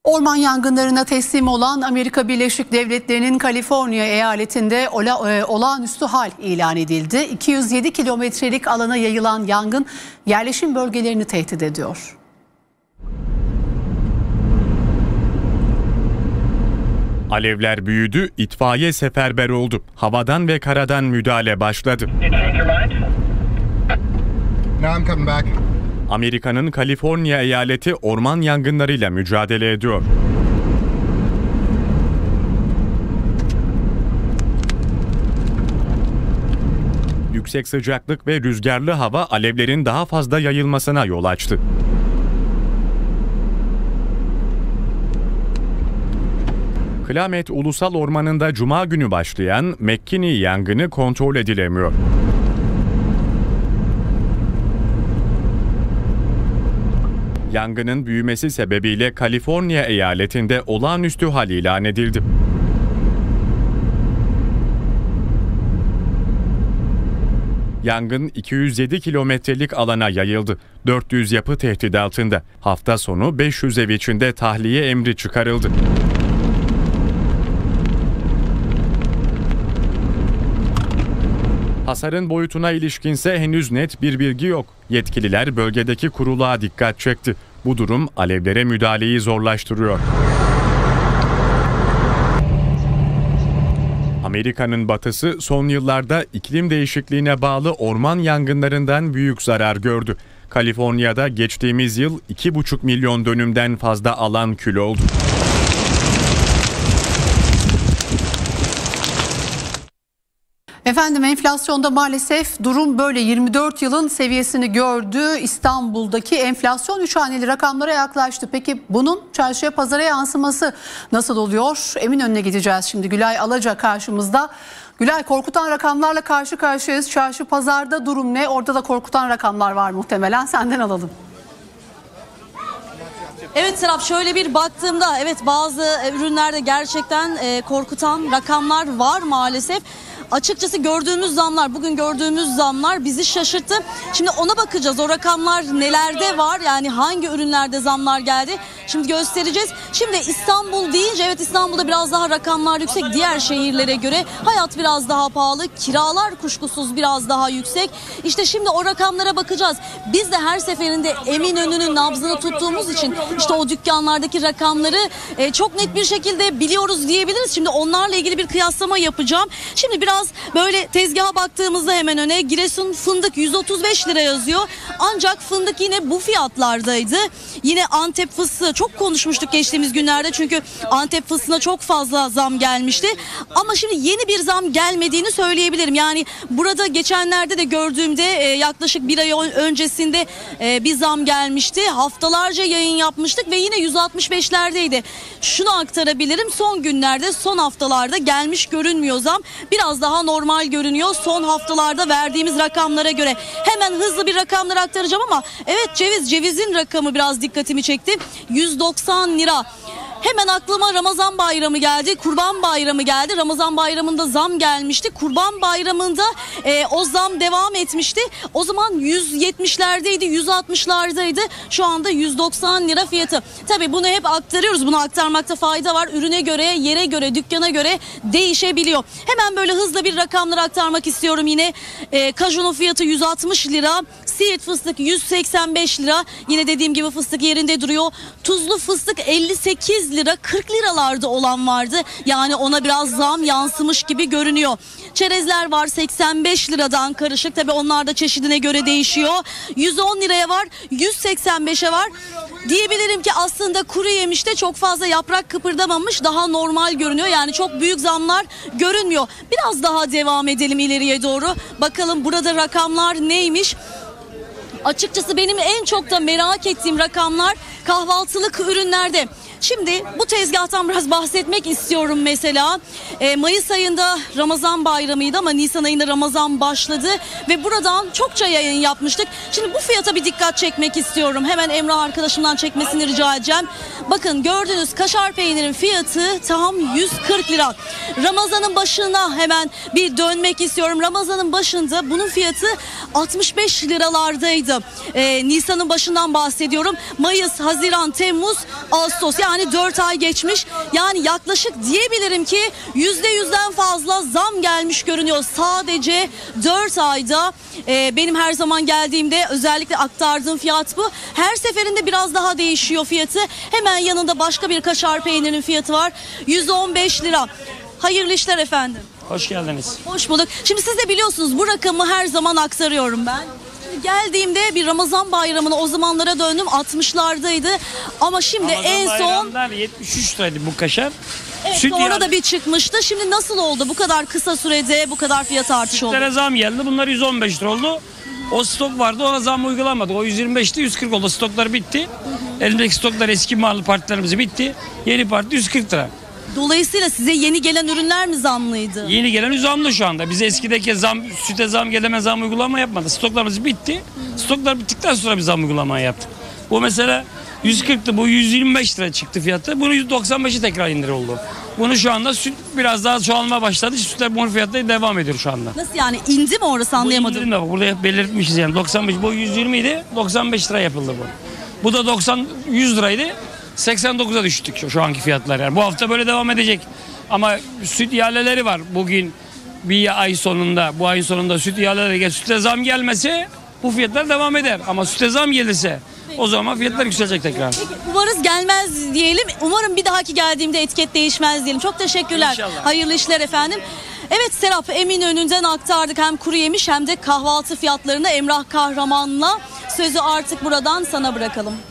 Orman yangınlarına teslim olan Amerika Birleşik Devletleri'nin Kaliforniya eyaletinde olağanüstü hal ilan edildi. 207 kilometrelik alana yayılan yangın yerleşim bölgelerini tehdit ediyor. Alevler büyüdü, itfaiye seferber oldu. Havadan ve karadan müdahale başladı. Amerika'nın Kaliforniya eyaleti orman yangınlarıyla mücadele ediyor. Yüksek sıcaklık ve rüzgarlı hava alevlerin daha fazla yayılmasına yol açtı. Klamath Ulusal Ormanı'nda Cuma günü başlayan McKinney yangını kontrol edilemiyor. Yangının büyümesi sebebiyle Kaliforniya eyaletinde olağanüstü hal ilan edildi. Yangın 207 kilometrelik alana yayıldı. 400 yapı tehdit altında. Hafta sonu 500 ev içinde tahliye emri çıkarıldı. Hasarın boyutuna ilişkinse henüz net bir bilgi yok. Yetkililer bölgedeki kuruluğa dikkat çekti. Bu durum alevlere müdahaleyi zorlaştırıyor. Amerika'nın batısı son yıllarda iklim değişikliğine bağlı orman yangınlarından büyük zarar gördü. Kaliforniya'da geçtiğimiz yıl 2,5 milyon dönümden fazla alan kül oldu. Efendim, enflasyonda maalesef durum böyle. 24 yılın seviyesini gördü. İstanbul'daki enflasyon 3 haneli rakamlara yaklaştı. Peki bunun çarşıya, pazara yansıması nasıl oluyor? Eminönü'ne gideceğiz şimdi. Gülay Alaca karşımızda. Gülay, korkutan rakamlarla karşı karşıyayız. Çarşı, pazarda durum ne? Orada da korkutan rakamlar var muhtemelen. Senden alalım. Evet Serap, şöyle bir baktığımda bazı ürünlerde gerçekten korkutan rakamlar var maalesef. Açıkçası gördüğümüz zamlar, bugün gördüğümüz zamlar bizi şaşırttı. Şimdi ona bakacağız. O rakamlar nelerde var? Yani hangi ürünlerde zamlar geldi? Şimdi göstereceğiz. Şimdi İstanbul deyince İstanbul'da biraz daha rakamlar yüksek. Diğer şehirlere göre hayat biraz daha pahalı. Kiralar kuşkusuz biraz daha yüksek. İşte şimdi o rakamlara bakacağız. Biz de her seferinde Eminönü'nün nabzını tuttuğumuz için işte o dükkanlardaki rakamları çok net bir şekilde biliyoruz diyebiliriz. Şimdi onlarla ilgili bir kıyaslama yapacağım. Şimdi biraz böyle tezgaha baktığımızda hemen öne Giresun fındık 135 lira yazıyor. Ancak fındık yine bu fiyatlardaydı. Yine Antep fıstığı çok konuşmuştuk geçtiğimiz günlerde. Çünkü Antep fıstığına çok fazla zam gelmişti. Ama şimdi yeni bir zam gelmediğini söyleyebilirim. Yani burada geçenlerde de gördüğümde yaklaşık bir ay öncesinde bir zam gelmişti. Haftalarca yayın yapmıştık ve yine 165'lerdeydi. Şunu aktarabilirim. Son günlerde, son haftalarda gelmiş görünmüyor zam. Biraz daha normal görünüyor son haftalarda verdiğimiz rakamlara göre. Hemen hızlı bir rakamları aktaracağım ama cevizin rakamı biraz dikkatimi çekti. 190 lira. Hemen aklıma Ramazan bayramı geldi, Kurban bayramı geldi. Ramazan bayramında zam gelmişti. Kurban bayramında o zam devam etmişti. O zaman 170'lerdeydi, 160'lardaydı. Şu anda 190 lira fiyatı. Tabii bunu hep aktarıyoruz. Bunu aktarmakta fayda var. Ürüne göre, yere göre, dükkana göre değişebiliyor. Hemen böyle hızlı bir rakamları aktarmak istiyorum yine. Kajunun fiyatı 160 lira. Siirt fıstık 185 lira. Yine dediğim gibi fıstık yerinde duruyor. Tuzlu fıstık 58 lira, 40 liralarda olan vardı. Yani ona biraz zam yansımış gibi görünüyor. Çerezler var 85 liradan karışık. Tabii onlar da çeşidine göre değişiyor. 110 liraya var, 185'e var. Diyebilirim ki aslında kuru yemişte çok fazla yaprak kıpırdamamış, daha normal görünüyor. Yani çok büyük zamlar görünmüyor. Biraz daha devam edelim ileriye doğru. Bakalım burada rakamlar neymiş? Açıkçası benim en çok da merak ettiğim rakamlar kahvaltılık ürünlerde. Şimdi bu tezgahtan biraz bahsetmek istiyorum mesela. Mayıs ayında Ramazan bayramıydı ama Nisan ayında Ramazan başladı ve buradan çokça yayın yapmıştık. Şimdi bu fiyata bir dikkat çekmek istiyorum. Hemen Emrah arkadaşımdan çekmesini rica edeceğim. Bakın gördüğünüz kaşar peynirin fiyatı tam 140 lira. Ramazanın başına hemen bir dönmek istiyorum. Ramazanın başında bunun fiyatı 65 liralardaydı. Nisan'ın başından bahsediyorum. Mayıs, Haziran, Temmuz, Ağustos, yani Yani 4 ay geçmiş. Yani yaklaşık diyebilirim ki %100'den fazla zam gelmiş görünüyor. Sadece 4 ayda. Benim her zaman geldiğimde özellikle aktardığım fiyat bu. Her seferinde biraz daha değişiyor fiyatı. Hemen yanında başka bir kaşar peynirinin fiyatı var. 115 lira. Hayırlı işler efendim. Hoş geldiniz. Hoş bulduk. Şimdi siz de biliyorsunuz bu rakamı her zaman aktarıyorum ben. Şimdi geldiğimde bir Ramazan bayramına o zamanlara döndüm, 60'lardaydı. Ama şimdi Ramazan en son bayramlar 73 liraydı bu kaşar. evet, Süt sonra yağı- da bir çıkmıştı. Şimdi nasıl oldu bu kadar kısa sürede bu kadar fiyat artışı oldu? Sütlere zam geldi. Bunlar 115 lira oldu. O stok vardı, ona zam uygulamadık. O 125'ti, 140 oldu. Stoklar bitti. Elimdeki stoklar eski mallı partilerimiz bitti. Yeni parti 140 lira. Dolayısıyla size yeni gelen ürünler mi zamlıydı? Yeni gelen zamlı şu anda. Bize eskideki süte zam geleme zam uygulama yapmadı. Stoklarımız bitti. Stoklar bittikten sonra bir zam uygulamayı yaptık. Bu mesela 140'tı, bu 125 lira çıktı fiyatı. Bunu 195'i tekrar indir oldu. Bunu şu anda süt biraz daha çoğalmaya başladı. Sütler bunun fiyatları devam ediyor şu anda. Nasıl yani, indi mi orası, anlayamadım. Bu indirim de burada belirtmişiz yani 95, bu 120 idi, 95 lira yapıldı bu. Bu da 100 liraydı. 89'a düştük şu anki fiyatlar yani. Bu hafta böyle devam edecek. Ama süt ihaleleri var. Bugün bir ay sonunda, bu ayın sonunda süt ihaleleri süte zam gelmese bu fiyatlar devam eder. Ama süte zam gelirse o zaman fiyatlar yükselecek tekrar. Umarız gelmez diyelim. Umarım bir dahaki geldiğimde etiket değişmez diyelim. Çok teşekkürler. İnşallah. Hayırlı işler efendim. Evet Serap, Eminönü'nden aktardık hem kuru yemiş hem de kahvaltı fiyatlarını. Emrah Kahraman'la sözü artık buradan sana bırakalım.